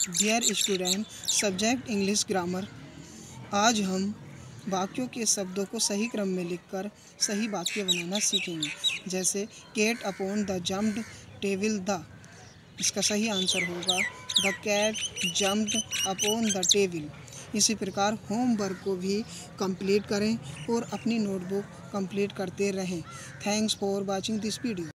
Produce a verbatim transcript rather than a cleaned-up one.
Dear student, subject English grammar. आज हम वाक्यों के शब्दों को सही क्रम में लिखकर सही वाक्य बनाना सीखेंगे। जैसे cat upon the jumped table the, इसका सही आंसर होगा the cat jumped upon the table. इसी प्रकार होमवर्क को भी कंप्लीट करें और अपनी नोटबुक कंप्लीट करते रहें। Thanks for watching this video.